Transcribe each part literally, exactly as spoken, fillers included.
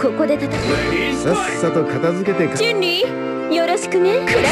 ここで戦う。 さっさと片付けてか。 チュンリーよろしくね。クライマーワイドショッ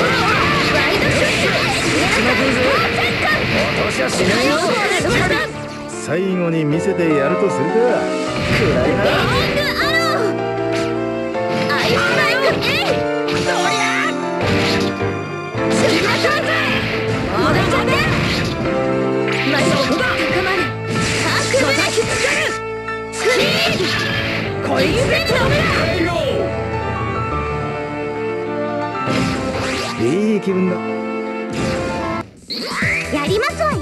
ト。 落としはしないよ。最後に見せてやるとするか。暗いな。 レイングアロー。アイスライクエイ。そりゃシュガートーズ。俺じゃね。マション高まる。サークルで引きつける。スクリーン。こいつで止めろ。 いい気分だ。 やりますわよ。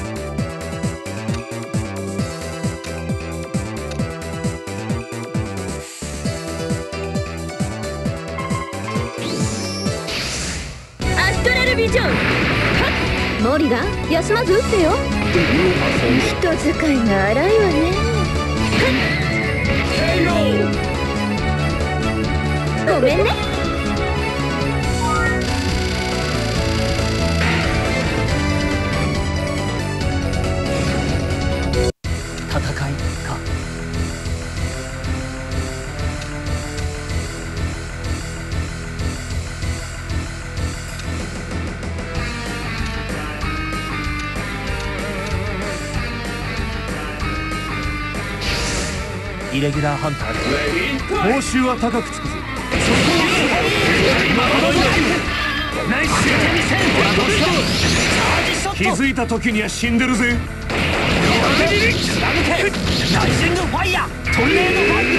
アストラルビジョン。モリガン休まず打ってよ。人使いが荒いわね。ごめんね。 戦いか。イレギュラーハンターで報酬は高くつくぞ。気づいた時には死んでるぜ。ライジングファイヤートルネードファイ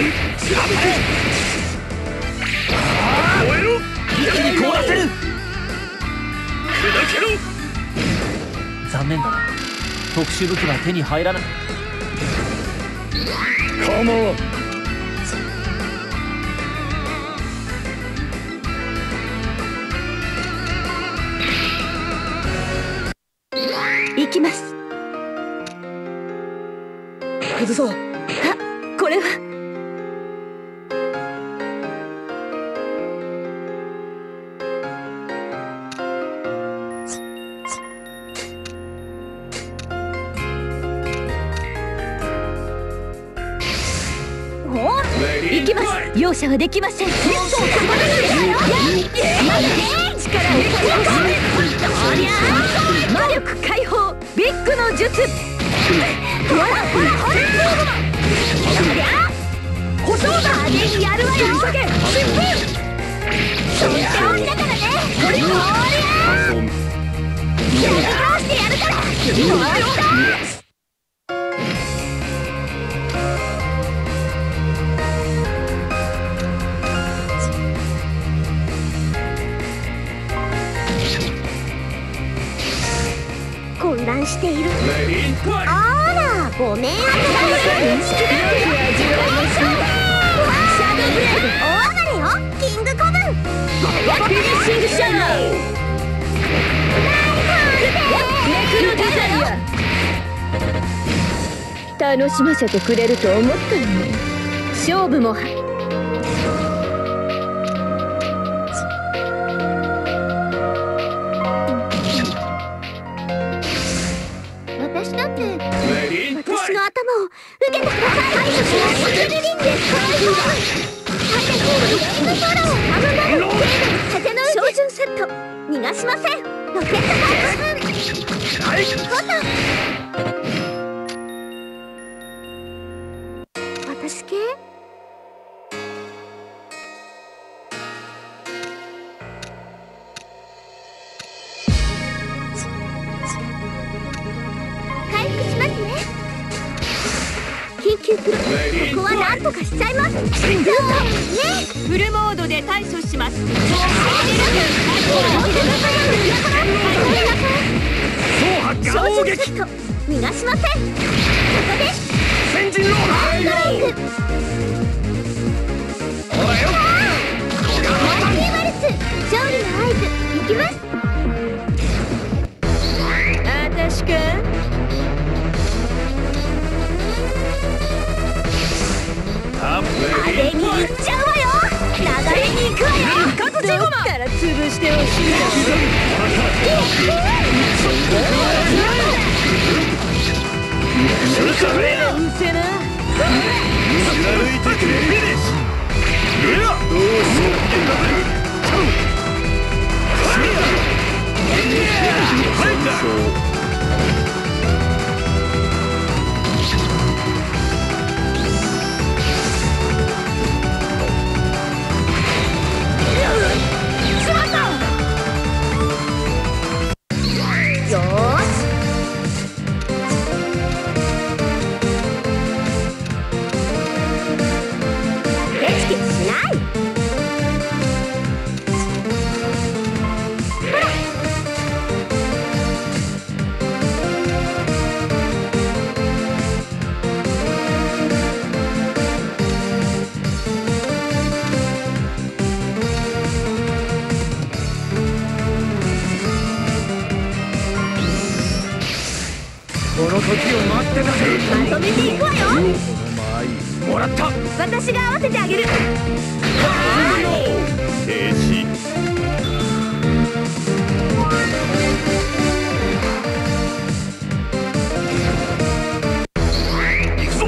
ヤー。燃えろ。一気に凍らせる。砕けろ。残念だな、特殊武器は手に入らない。カモン。 行きます。 崩そう。 あ、これは行きます。容赦はできません。力魔力解放ビッグの術。ほらほらほらそりゃ保証だ。派手にやるわよ。急げ疾風。そりゃだからね。これもおりゃやり倒してやるから。もう一度混乱している。あら、ごめんあてだ。シャドウブレード。大暴れよ、キングコブン。フィニッシングシャドウ。ネクロデザイア。楽しませてくれると思ったのに。勝負もは私だって私の頭を受けてください。はい、そしてスリリングです。風の標準セット逃がしません。ロケットダイブ。私系回復しますね。緊急プロ、ここはなんとかしちゃいます。フルモードで対処します。衝撃逃がしません。ここです。先陣のハードライク。おらよ。マイティマルツ、勝利の合図行きます。あたしくん派手にいっちゃうわよ。流れに行くわよ。どっから潰してほしいの。うるせな。貫いてくれ。 この時を待ってたぜ。 まとめていくわよ。 もらった。 私が合わせてあげる。 停止。行くぞ。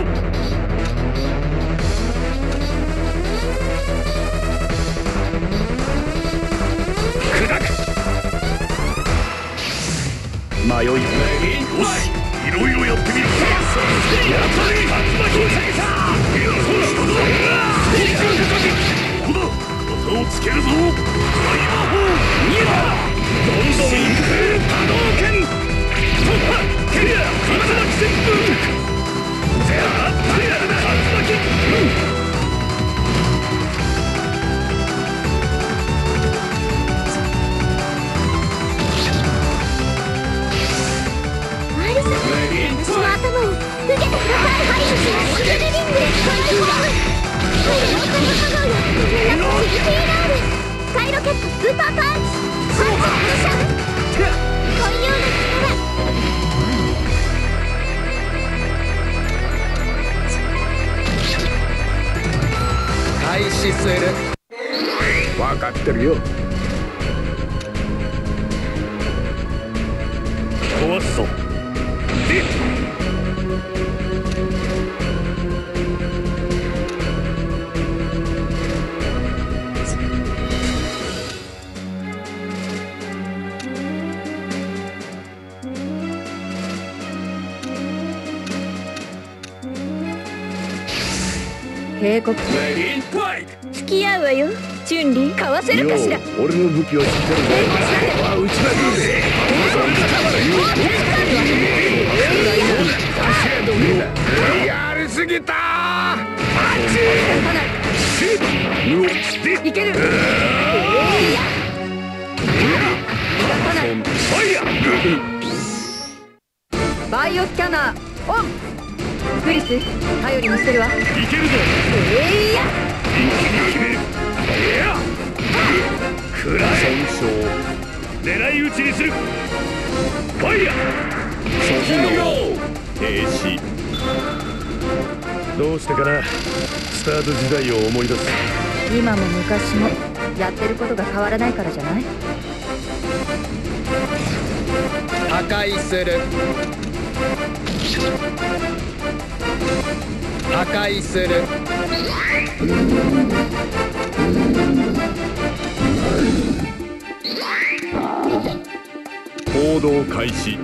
砕く。迷いよし、いろいろやってみる。やったね。竜巻を下げた。ここだ。肩をつけるぞ。大魔法。いや。どんどん行く。波動拳。突破。蹴りゃ。竜巻旋風。ぜあったやだ。竜巻。私の頭を受けてください。ハリウスシルルリングでトライフォーム。ローカル波動よ。ラッシュピーラール。スカイロケットスーパーパンチ。パンチ発射。固有の力。開始する。分かってるよ。壊すぞ。 警告。付き合うわよ。チュンリーかわせるかしら。 俺の武器を知ってる。わあ、撃ちまくるぜ。やりすぎたー。 いける。バイオスキャナーオン。クリス、頼りにしてるわ。いけるぞ。 えいや。 一気に決める。いや。くらえ。狙い撃ちにする。ファイヤー。初期の停止。どうしてかな。スタート時代を思い出す。 今も昔もやってることが変わらないからじゃない。 破壊する。破壊する。行動開始。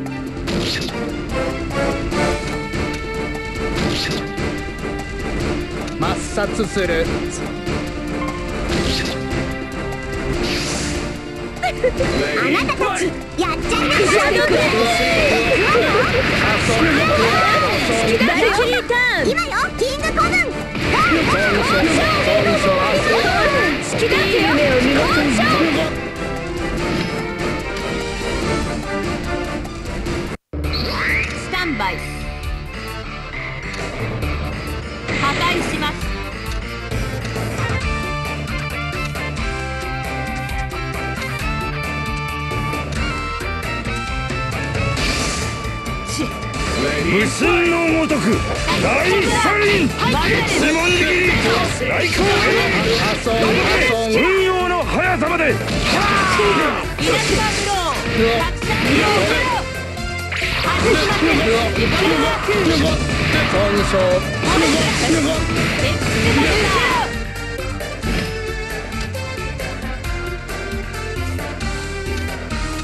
抹殺する。 あなたたちやっちゃいなさい。バルキリーターン。今よ、キングコナン。好きだって夢を見ません。スタンバイ。破壊します。 無寸のごとく大サリン。一文字切り。大攻撃。運用の速さまで。はあ。損傷。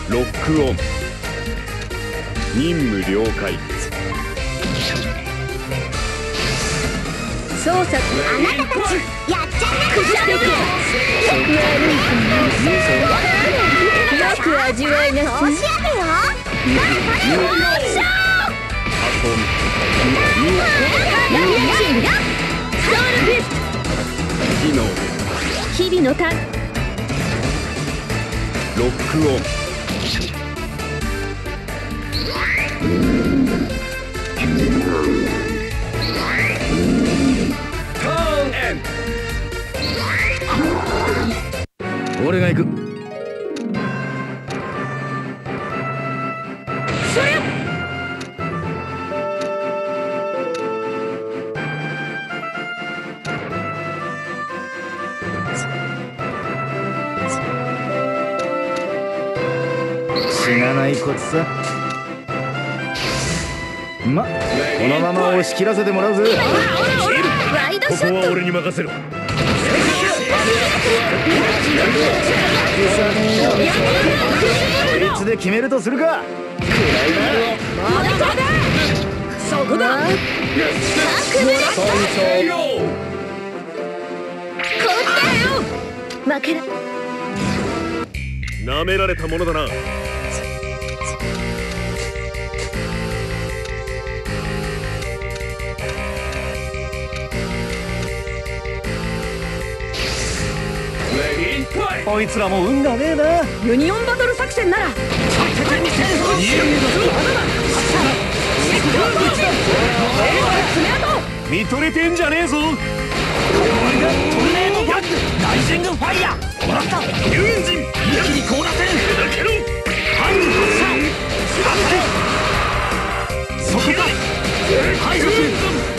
ロックオン。任務了解。 操作あなたたちやっちゃいなさい。 よく味わいなさい。 調子上げよ。 機能日々のターン。 ロックオン。ターンエンド。俺が行く。 それ死なないコツさ。ま、このまま押し切らせてもらうぜ。 ワイドここショット。 は俺に任せろ。 こいつで決めるとするか。 そこだ。負ける。 なめられたものだな。 こいつらも運がねえな。 ユニオンバトル作戦なら見とれてんじゃねえぞ。これがトルネードバックライジングファイヤー。もらった。ニューエンジン一気に凍らせる。ハング発射。そこか。排除する。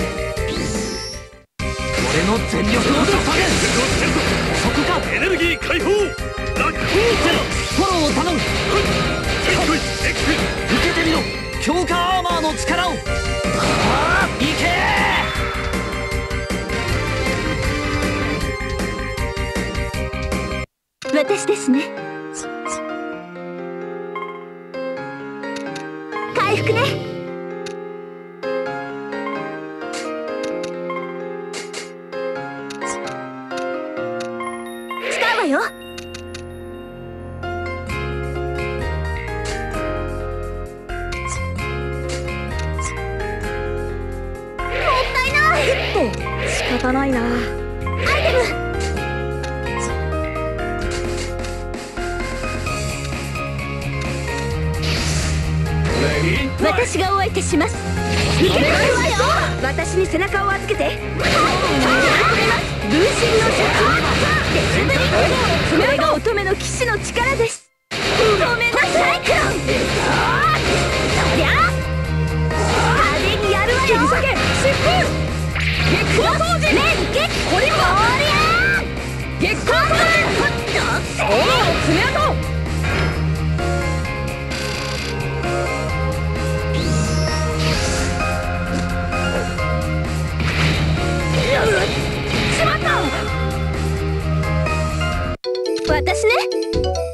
俺の全力を注げ。そこか。 エネルギー解放。ラックフォーフォローを頼む。受けてみろ。強化アーマーの力を。ああ、いけ私ですね。回復ね。使うわよ。 仕方ないな。 アイテム。 私がお相手します。 いけますわよ。 私に背中を預けて。分身の術。それが乙女の騎士の力です。ごめんなさい。そりゃ派手にやるわよ。切り裂け。疾風。月光掃除。連結。コリンボ。月光掃除。おお、爪痕。 私ね。